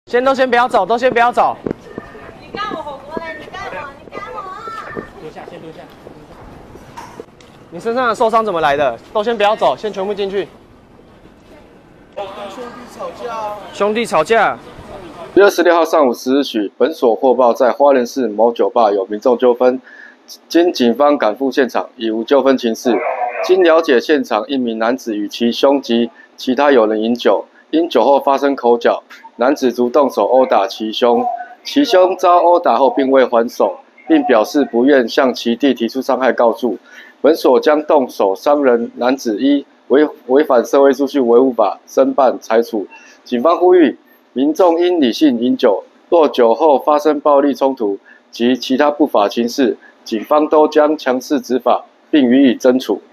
先不要走，都先不要走。 你干我火锅嘞！你干我！你干我啊！ 蹲下，先蹲下。你身上的受伤怎么来的？都先不要走，先全部进去。 跟兄弟吵架。 兄弟吵架。 7月16号上午10时许，本所获报在花莲市某酒吧有民众纠纷，经警方赶赴现场，已无纠纷情事。经了解，现场一名男子与其兄及其他友人饮酒，因酒后发生口角，男子逐动手殴打其兄，其兄遭殴打后并未还手，并表示不愿向其弟提出伤害告诉。本所将动手伤人男子依违反社会秩序维护法申办裁处。警方呼吁民众应理性饮酒，若酒后发生暴力冲突及其他不法情事，警方都将强势执法，并予以侦处。